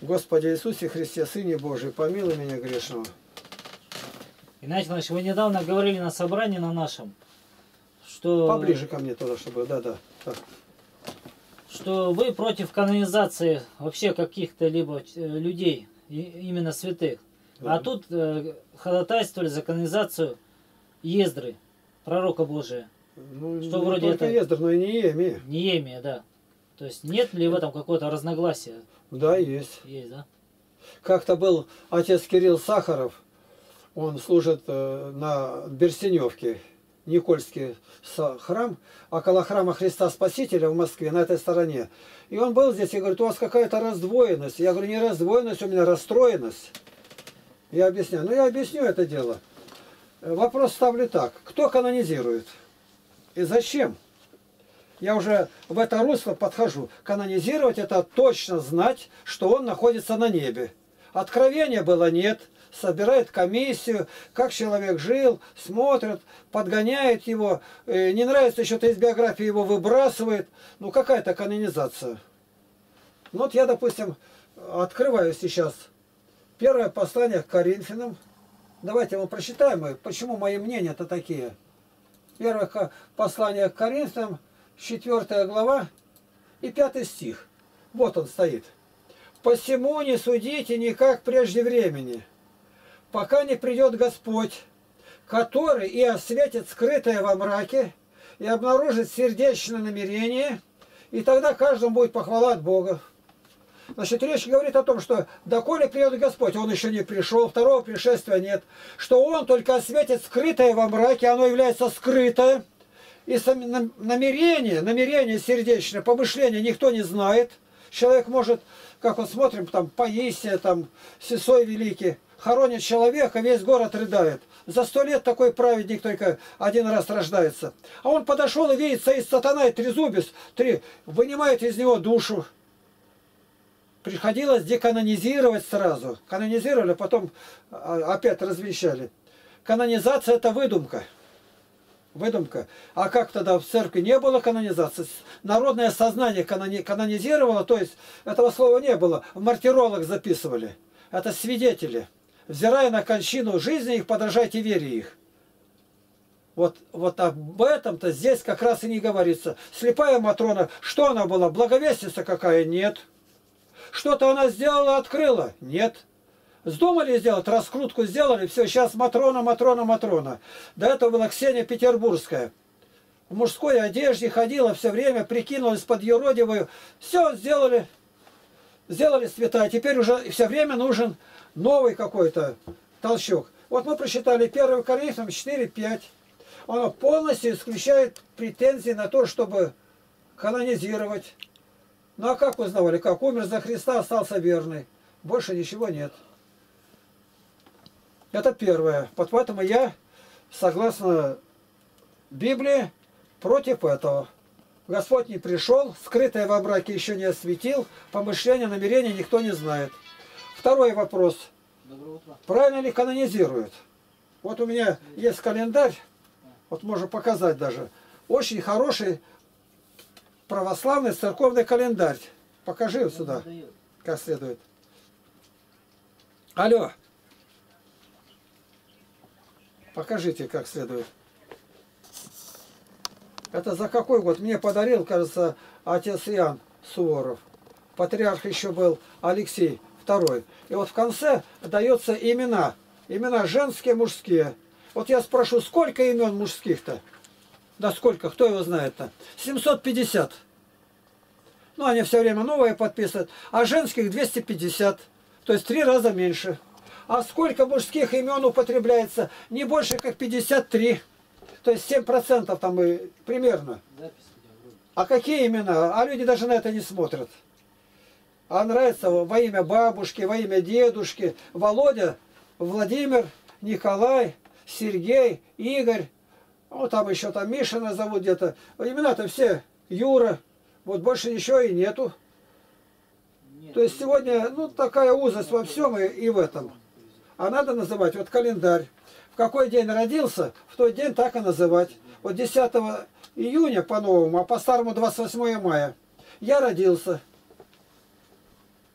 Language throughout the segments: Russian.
Господи Иисусе Христе, Сыне Божий, помилуй меня грешного. Геннадий Иванович, вы недавно говорили на собрании на нашем, что... Поближе ко мне тоже, чтобы... Да. Что вы против канонизации вообще каких-то либо людей, именно святых. Да. А тут ходатайствовали за канонизацию Ездры, пророка Божия. Ну, что не вроде только это... Ездр, но и Неемия. Неемия, да. То есть нет ли в этом какого-то разногласия? Да, есть. Есть, да? Как-то был отец Кирилл Сахаров, он служит на Берсеневке, Никольский храм, около храма Христа Спасителя в Москве, на этой стороне. И он был здесь и говорит, у вас какая-то раздвоенность. Я говорю, не раздвоенность, у меня расстроенность. Я объясняю. Ну, я объясню это дело. Вопрос ставлю так. Кто канонизирует? И зачем? Я уже в это русло подхожу. Канонизировать — это точно знать, что он находится на небе. Откровения было нет. Собирает комиссию, как человек жил, смотрит, подгоняет его. Не нравится что-то из биографии, его выбрасывает. Ну, какая-то канонизация. Ну, вот я, допустим, открываю сейчас первое послание к Коринфянам. Давайте мы прочитаем, почему мои мнения-то такие. Первое послание к Коринфянам, 4 глава и 5 стих. Вот он стоит. «Посему не судите никак прежде времени, пока не придет Господь, который и осветит скрытое во мраке, и обнаружит сердечное намерение, и тогда каждому будет похвала от Бога». Значит, речь говорит о том, что доколе придет Господь, Он еще не пришел, второго пришествия нет, что Он только осветит скрытое во мраке, оно является скрытое, и намерение сердечное, помышление никто не знает. Человек может, как вот смотрим, там, Паисия, там, Сесой Великий, хоронит человека, весь город рыдает. За 100 лет такой праведник только один раз рождается. А он подошел и видит, стоит сатана и трезубец, вынимает из него душу. Приходилось деканонизировать сразу. Канонизировали, потом опять развещали. Канонизация — это выдумка. Выдумка. А как тогда в церкви не было канонизации? Народное сознание канонизировало, то есть этого слова не было. В мартиролог записывали. Это свидетели. Взирая на кончину жизни их, подражайте вере их. Вот об этом-то здесь как раз и не говорится. Слепая Матрона, что она была? Благовестница какая? Нет. Что-то она сделала, открыла? Нет. Вздумали сделать, раскрутку сделали, все, сейчас Матрона. До этого была Ксения Петербургская. В мужской одежде ходила все время, прикинулась под юродивую. Все сделали. Сделали святая. Теперь уже все время нужен новый какой-то толчок. Вот мы прочитали 1 Коринфянам 4:5. Оно полностью исключает претензии на то, чтобы канонизировать. Ну а как узнавали? Как умер за Христа, остался верный. Больше ничего нет. Это первое. Поэтому я, согласно Библии, против этого. Господь не пришел, скрытое во мраке еще не осветил, помышления, намерения никто не знает. Второй вопрос. Правильно ли канонизируют? Вот у меня есть календарь, вот можно показать даже. Очень хороший православный церковный календарь. Покажи сюда, как следует. Алло. Покажите, как следует. Это за какой год? Мне подарил, кажется, отец Иоанн Суворов. Патриарх еще был Алексей II. И вот в конце дается имена. Имена женские, мужские. Вот я спрошу, сколько имен мужских-то? Да сколько? Кто его знает-то? 750. Ну, они все время новые подписывают. А женских 250. То есть 3 раза меньше. А сколько мужских имен употребляется? Не больше, как 53. То есть 7% там и примерно. А какие имена? А люди даже на это не смотрят. А нравится во имя бабушки, во имя дедушки. Володя, Владимир, Николай, Сергей, Игорь. Ну, там еще там Мишина зовут где-то. Имена-то все Юра. Вот больше ничего и нету. То есть сегодня, ну, такая узость во всем и в этом. А надо называть, вот календарь. В какой день родился, в тот день так и называть. Вот 10 июня по-новому, а по-старому 28 мая. Я родился.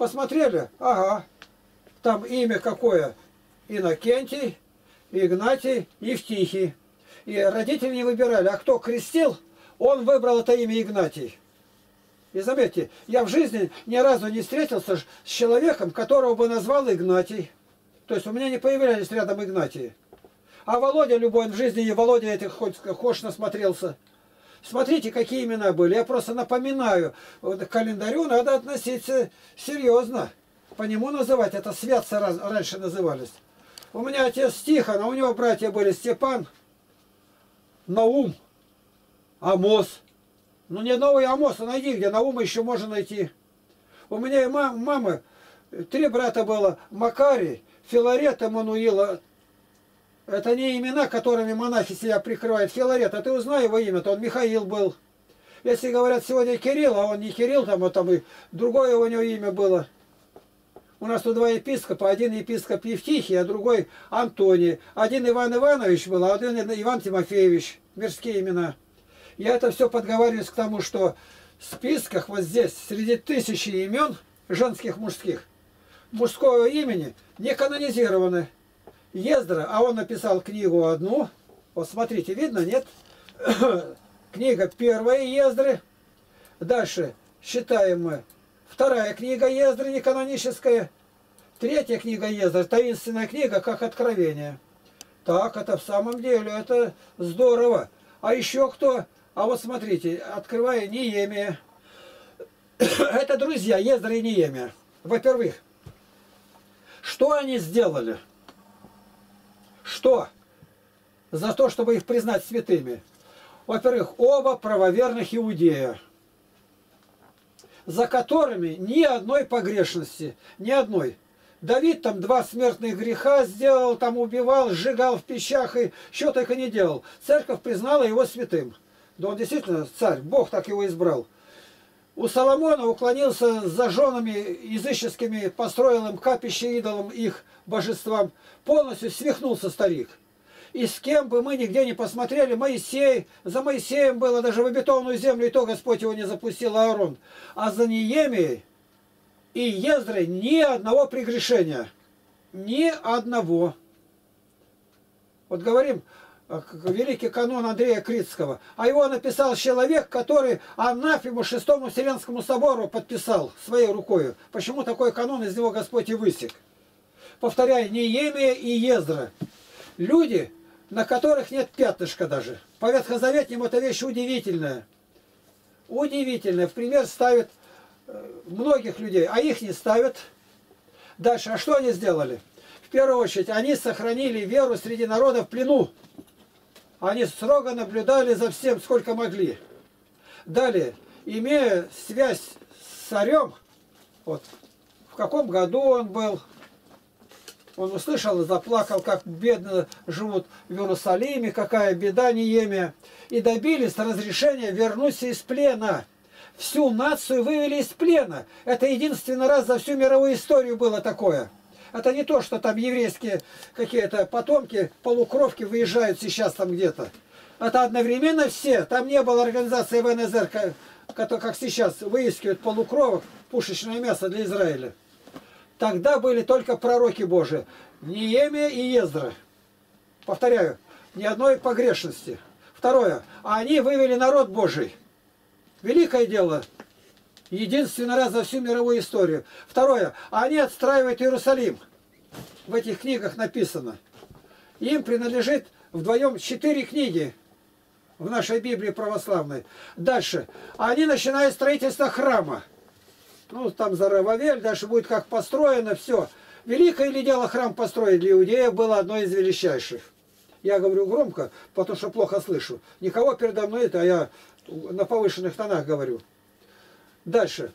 Посмотрели, ага, там имя какое? Иннокентий, Игнатий, Евтихий. И родители не выбирали, а кто крестил, он выбрал это имя Игнатий. И заметьте, я в жизни ни разу не встретился с человеком, которого бы назвал Игнатий. То есть у меня не появлялись рядом Игнатии. А Володя любой, в жизни и Володя этих хоть насмотрелся. Смотрите, какие имена были. Я просто напоминаю, вот к календарю надо относиться серьезно. По нему называть, это святцы раньше назывались. У меня отец Тихон, а у него братья были Степан, Наум, Амос. Ну ни одного Амоса найди, где Наума еще можно найти. У меня и мамы 3 брата было: Макарий, Филарет, Эммануила. Это не имена, которыми монахи себя прикрывают. Филарет, а ты узнай его имя, то он Михаил был. Если говорят сегодня Кирилл, а он не Кирилл, там, вот там и другое у него имя было. У нас тут 2 епископа, один епископ Евтихий, а другой Антоний. Один Иван Иванович был, а один Иван Тимофеевич. Мирские имена. Я это все подговариваюсь к тому, что в списках вот здесь, среди тысячи имен, женских, мужских, мужского имени не канонизированы. Ездра, а он написал книгу одну. Вот смотрите, видно, нет? Книга первая Ездры. Дальше считаем мы. 2 книга Ездры, не каноническая. 3 книга Ездры, таинственная книга, как Откровение. Так, это в самом деле, это здорово. А еще кто? А вот смотрите, открывая Неемия. Это друзья Ездра и Неемия. Во-первых, что они сделали? Что? За то, чтобы их признать святыми. Во-первых, оба правоверных иудея, за которыми ни одной погрешности, ни одной. Давид там 2 смертных греха сделал, там убивал, сжигал в пещах и что только не делал. Церковь признала его святым. Да он действительно царь, Бог так его избрал. У Соломона уклонился за женами языческими, построил им капище идолам, их божествам. Полностью свихнулся старик. И с кем бы мы нигде не посмотрели, Моисей, за Моисеем было даже в обетованную землю, и то Господь его не запустил, Аарон. А за Неемией и Ездрой ни одного прегрешения. Ни одного. Вот говорим, великий канон Андрея Критского. А его написал человек, который анафему Шестому Вселенскому собору подписал своей рукой. Почему такой канон из него Господь и высек? Повторяю, Неемия и Ездра. Люди, на которых нет пятнышка даже. По Ветхозаветнему это вещь удивительная. Удивительная. В пример ставят многих людей, а их не ставят. Дальше, а что они сделали? В первую очередь, они сохранили веру среди народа в плену. Они строго наблюдали за всем, сколько могли. Далее, имея связь с царем, вот, в каком году он был, он услышал и заплакал, как бедно живут в Иерусалиме, какая беда Неемия. И добились разрешения вернуться из плена. Всю нацию вывели из плена. Это единственный раз за всю мировую историю было такое. Это не то, что там еврейские какие-то потомки, полукровки выезжают сейчас там где-то. Это одновременно все. Там не было организации ВНЗР, как сейчас выискивают полукровок, пушечное мясо для Израиля. Тогда были только пророки Божии. Неемия и Ездра. Повторяю, ни одной погрешности. Второе. Они вывели народ Божий. Великое дело. Единственный раз за всю мировую историю. Второе. Они отстраивают Иерусалим. В этих книгах написано. Им принадлежит вдвоем 4 книги в нашей Библии православной. Дальше. Они начинают строительство храма. Ну, там Зарававель, дальше будет как построено, все. Великое ли дело храм построить для иудеев было одно из величайших. Я говорю громко, потому что плохо слышу. Никого передо мной это, а я на повышенных тонах говорю. Дальше.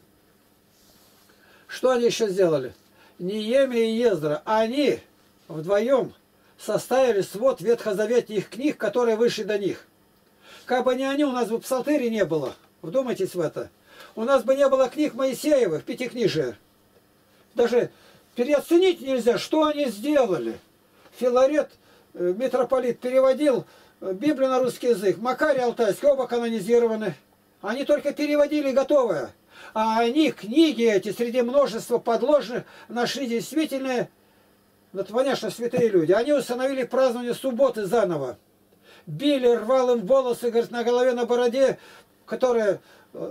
Что они еще сделали? Неемия и Ездра. Они вдвоем составили свод ветхозаветных книг, которые вышли до них. Как бы не они, у нас бы псалтыри не было. Вдумайтесь в это. У нас бы не было книг Моисеевых, пятикнижия. Даже переоценить нельзя, что они сделали. Филарет, митрополит, переводил Библию на русский язык. Макарий Алтайский, оба канонизированы. Они только переводили готовое. А они, книги эти, среди множества подложных, нашли действительно, ну, понятно, святые люди. Они установили празднование субботы заново. Били, рвал им волосы, говорит, на голове, на бороде, которые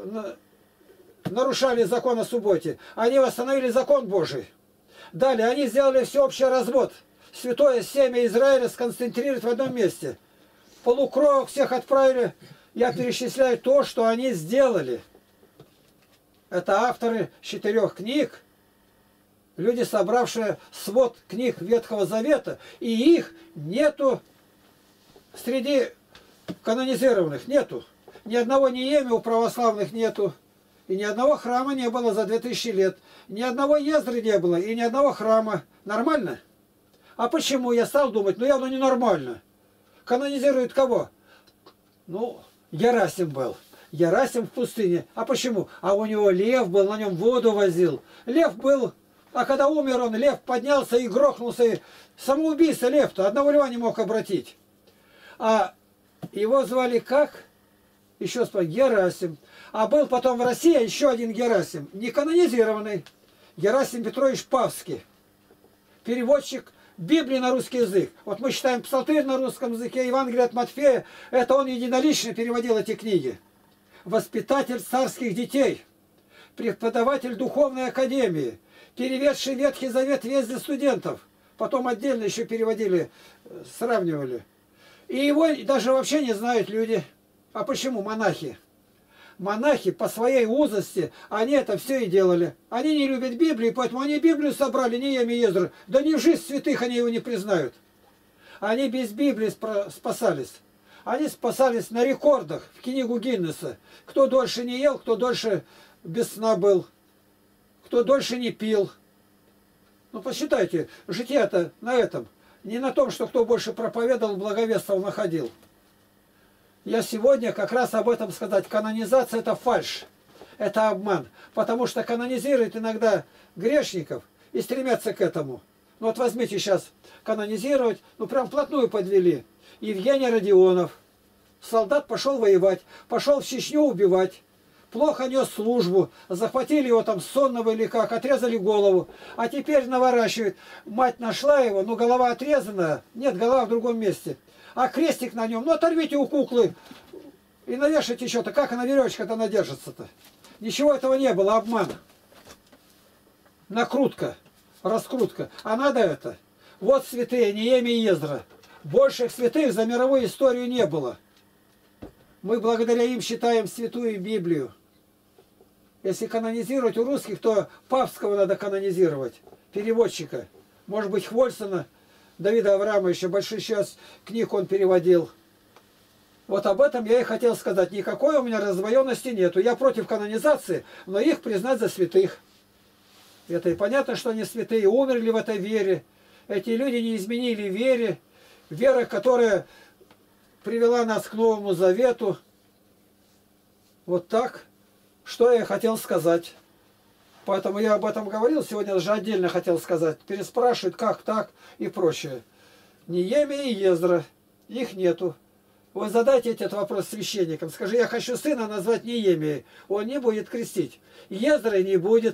нарушали закон о субботе. Они восстановили закон Божий. Далее, они сделали всеобщий развод. Святое семя Израиля сконцентрировать в одном месте. Полукровок всех отправили. Я перечисляю то, что они сделали. Это авторы 4 книг. Люди, собравшие свод книг Ветхого Завета. И их нету среди канонизированных. Нету. Ни одного Неемии у православных нету. И ни одного храма не было за 2000 лет. Ни одного Ездры не было. И ни одного храма. Нормально? А почему? Я стал думать, ну явно ненормально. Канонизируют кого? Ну, Герасим был. Герасим в пустыне. А почему? А у него лев был, на нем воду возил. Лев был, а когда умер он, лев поднялся и грохнулся. И самоубийца лев-то, одного льва не мог обратить. А его звали как? Еще спрашиваю, Герасим. А был потом в России еще один Герасим, не канонизированный. Герасим Петрович Павский. Переводчик Библии на русский язык. Вот мы читаем Псалтырь на русском языке, Евангелие от Матфея. Это он единолично переводил эти книги. Воспитатель царских детей. Преподаватель духовной академии. Переведший Ветхий Завет весь для студентов. Потом отдельно еще переводили, сравнивали. И его даже вообще не знают люди. А почему? Монахи. Монахи по своей узости, они это все и делали. Они не любят Библию, поэтому они Библию собрали, Неемия и Ездра. Да ни в жизнь святых они его не признают. Они без Библии спасались. Они спасались на рекордах в книгу Гиннесса. Кто дольше не ел, кто дольше без сна был, кто дольше не пил. Ну посчитайте, житие-то на этом. Не на том, что кто больше проповедовал, благовествовал, находил. Я сегодня как раз об этом сказать. Канонизация – это фальшь, это обман. Потому что канонизируют иногда грешников и стремятся к этому. Ну вот возьмите сейчас канонизировать, ну прям вплотную подвели. Евгений Родионов, солдат, пошел воевать, пошел в Чечню убивать. Плохо нес службу, захватили его там сонного или как, отрезали голову. А теперь наворачивает. Мать нашла его, но голова отрезана, нет, голова в другом месте. А крестик на нем, ну оторвите у куклы и навешайте что-то. Как она веревочка-то надержится-то? Ничего этого не было, обман. Накрутка, раскрутка. А надо это. Вот святые, Неемия и Ездра. Больших святых за мировую историю не было. Мы благодаря им считаем святую Библию. Если канонизировать у русских, то Павского надо канонизировать. Переводчика. Может быть, Хвольсона. Давида Авраамовича, большой сейчас книг он переводил. Вот об этом я и хотел сказать. Никакой у меня раздвоенности нету. Я против канонизации, но их признать за святых. Это и понятно, что они святые, умерли в этой вере. Эти люди не изменили вере. Вера, которая привела нас к Новому Завету. Вот так. Что я хотел сказать. Поэтому я об этом говорил, сегодня даже отдельно хотел сказать. Переспрашивают, как так и прочее. Неемия и Ездра, их нету. Вы задайте этот вопрос священникам. Скажи, я хочу сына назвать Неемией. Он не будет крестить. Ездры не будет.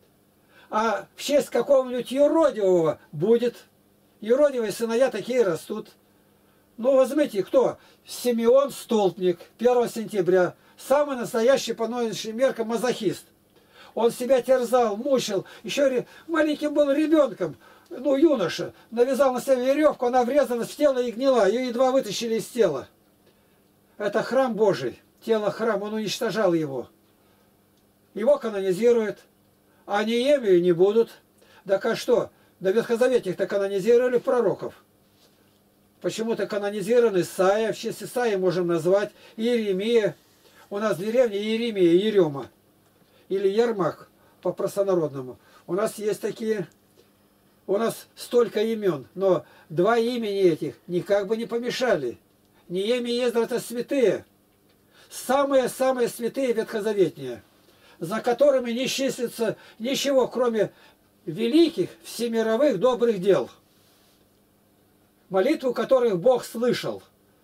А в честь какого-нибудь юродивого будет. Юродивые сыновья такие растут. Ну, возьмите, кто? Симеон Столпник, 1 сентября. Самый настоящий по нынешним меркам мазохист. Он себя терзал, мучил. Еще маленьким был ребенком, ну, юноша. Навязал на себя веревку, она врезалась в тело и гнила. Ее едва вытащили из тела. Это храм Божий. Тело храм, он уничтожал его. Его канонизируют. А Неемию не будут. Так а что? На Ветхозаветных-то канонизировали пророков. Почему-то канонизирован Исаия. В честь Исаии можем назвать Иеремия. У нас в деревне Иеремия, Ерема. Или Ермак по простонародному. У нас есть такие, у нас столько имен, но 2 имени этих никак бы не помешали. Неемия и Ездра – это святые. Самые-самые святые ветхозаветные, за которыми не числится ничего, кроме великих всемировых добрых дел. Молитву которых Бог слышал.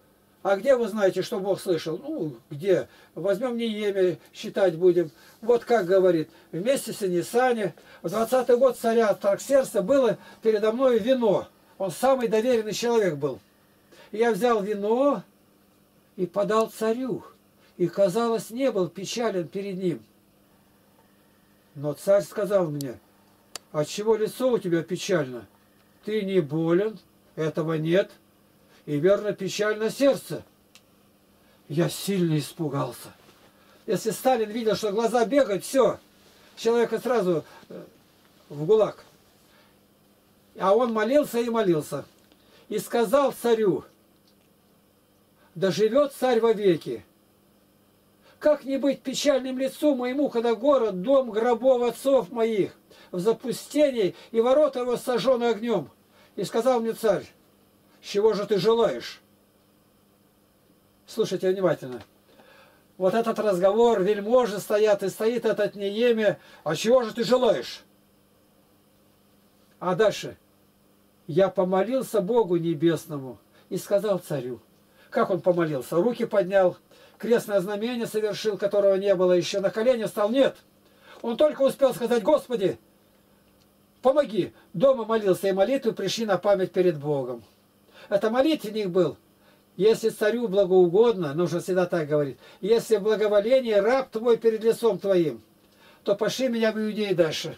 А где вы знаете, что Бог слышал? Ну, где? Возьмем Неемия, считать будем. Вот как говорит, вместе с Нисане в 20-й год царя Артаксеркса было передо мной вино. Он самый доверенный человек был. И я взял вино и подал царю. И, казалось, не был печален перед ним. Но царь сказал мне: отчего лицо у тебя печально? Ты не болен, этого нет. И верно, печально сердце. Я сильно испугался. Если Сталин видел, что глаза бегают, все, человека сразу в ГУЛАГ. А он молился и молился. И сказал царю: да живет царь вовеки. Как не быть печальным лицу моему, когда город, дом гробов отцов моих в запустении, и ворота его сожжены огнем? И сказал мне царь: чего же ты желаешь? Слушайте внимательно. Вот этот разговор, вельможи стоят, и стоит этот Неемия. А чего же ты желаешь? А дальше. Я помолился Богу Небесному и сказал царю. Как он помолился? Руки поднял, крестное знамение совершил, которого не было еще, на колени встал. Нет. Он только успел сказать: Господи, помоги. Дома молился, и молитвы пришли на память перед Богом. Это молитвенник был. Если царю благоугодно, нужно всегда так говорить, если в благоволении раб твой перед лицом твоим, то пошли меня в Иудеи дальше.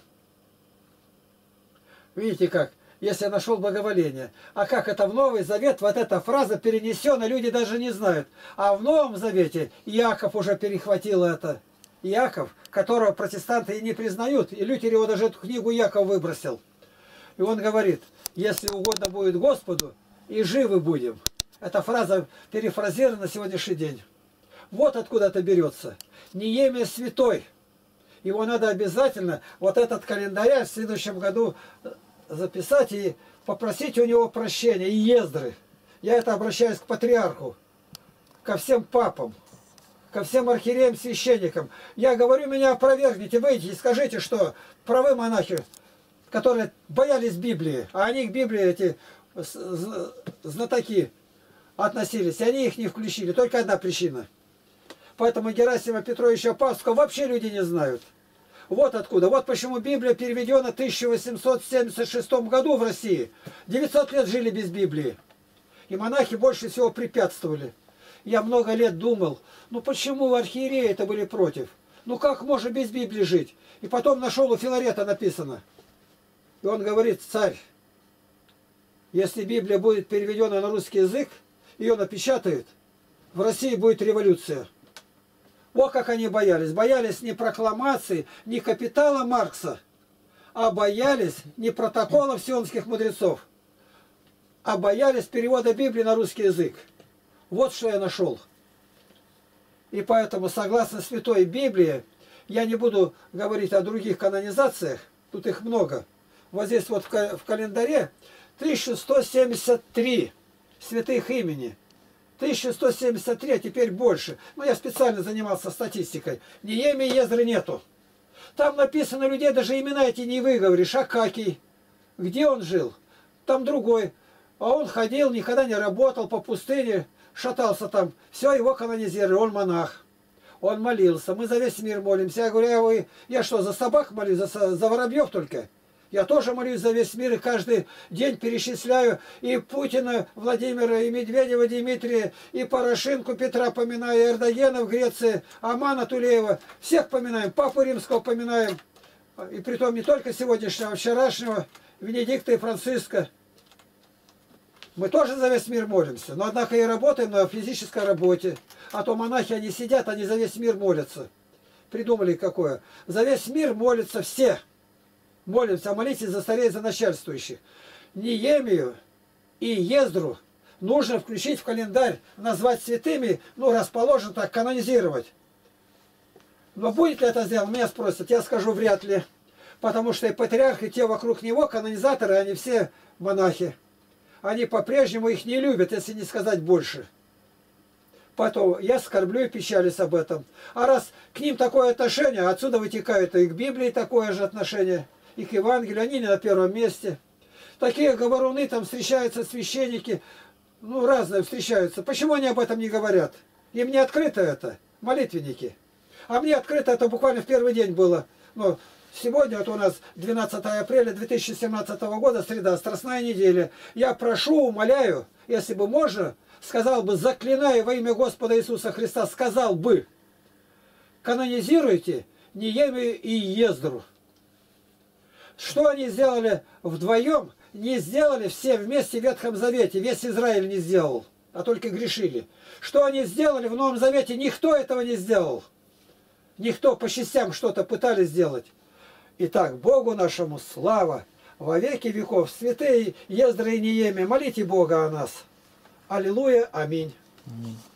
Видите как? Если я нашел благоволение. А как это в Новый Завет, вот эта фраза перенесена, люди даже не знают. А в Новом Завете Иаков уже перехватил это. Иаков, которого протестанты и не признают, и Лютер его даже эту книгу Иаков выбросил. И он говорит: если угодно будет Господу, и живы будем. Эта фраза перефразирована на сегодняшний день. Вот откуда это берется. Неемия святой. Его надо обязательно, вот этот календарь в следующем году записать и попросить у него прощения. И Ездры. Я это обращаюсь к патриарху, ко всем папам, ко всем архиереям, священникам. Я говорю, меня опровергните, выйдите и скажите, что правы монахи, которые боялись Библии, а они к Библии, эти знатоки, относились, и они их не включили. Только одна причина. Поэтому Герасима Петровича Павского вообще люди не знают. Вот откуда. Вот почему Библия переведена в 1876 году в России. 900 лет жили без Библии. И монахи больше всего препятствовали. Я много лет думал, ну почему архиереи это были против? Ну как можно без Библии жить? И потом нашел, у Филарета написано. И он говорит: царь, если Библия будет переведена на русский язык, ее напечатают, в России будет революция. Вот как они боялись. Боялись не прокламации, не капитала Маркса, а боялись не протоколов сионских мудрецов, а боялись перевода Библии на русский язык. Вот что я нашел. И поэтому, согласно Святой Библии, я не буду говорить о других канонизациях, тут их много. Вот здесь вот в календаре 1173 святых имени. 1173, а теперь больше. Но я специально занимался статистикой. Неемии и Ездры нету. Там написано людей, даже имена эти не выговоришь. Акакий. Где он жил? Там другой. А он ходил, никогда не работал, по пустыне шатался там. Все, его канонизировали. Он монах. Он молился. Мы за весь мир молимся. Я говорю, я что, за собак молюсь? За воробьев только? Я тоже молюсь за весь мир и каждый день перечисляю и Путина, Владимира, и Медведева, Дмитрия, и Порошенко, Петра поминаю, и Эрдогена в Греции, Амана Тулеева. Всех поминаем, Папу Римского поминаем. И притом не только сегодняшнего, а вчерашнего, Венедикта и Франциска. Мы тоже за весь мир молимся, но однако и работаем на физической работе. А то монахи, они сидят, они за весь мир молятся. Придумали какое. За весь мир молятся все. Молимся, а молитесь за царей, за начальствующих. Неемию и Ездру нужно включить в календарь, назвать святыми, ну, расположен так, канонизировать. Но будет ли это сделано, меня спросят. Я скажу, вряд ли. Потому что и патриарх, и те вокруг него, канонизаторы, они все монахи. Они по-прежнему их не любят, если не сказать больше. Поэтому я скорблю и печалюсь об этом. А раз к ним такое отношение, отсюда вытекает и к Библии такое же отношение, и к Евангелию, они не на первом месте. Такие говоруны, там встречаются священники, ну, разные встречаются. Почему они об этом не говорят? Им не открыто это, молитвенники. А мне открыто это буквально в первый день было. Ну, сегодня вот у нас 12 апреля 2017 года, среда, Страстная неделя. Я прошу, умоляю, если бы можно, сказал бы, заклинаю во имя Господа Иисуса Христа, сказал бы, канонизируйте Неемию и Ездру. Что они сделали вдвоем, не сделали все вместе в Ветхом Завете, весь Израиль не сделал, а только грешили. Что они сделали в Новом Завете, никто этого не сделал. Никто по частям что-то пытались сделать. Итак, Богу нашему слава во веки веков. Святые Ездра и Неемия, молите Бога о нас. Аллилуйя, аминь. Аминь.